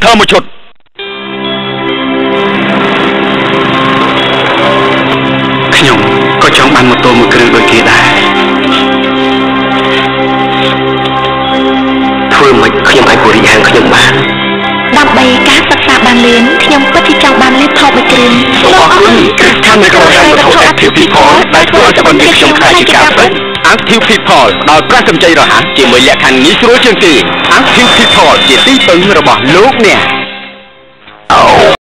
ธอมาฉุดขยมก็จ้องบันมาตัวมือเครื่องโดยกีได้ធ្វើមិនខ្ញុំឲ្យបរិហារខ្ញុំបានដើម្បីការសិក្សាបានលឿនខ្ញុំពិតជាចង់បាន laptop មួយគ្រឿងសូមអរគុណថាមិនក៏ហើយវត្ថុ Active People ដែលធ្វើឲ្យজীৱនខ្ញុំខ្លាចជាការពិត Active People ដោយប្រាក់កម្ចីរហ័សជាមួយលក្ខខណ្ឌងាយស្រួលជាងគេ Active People ជាទីពឹងរបស់លោកអ្នក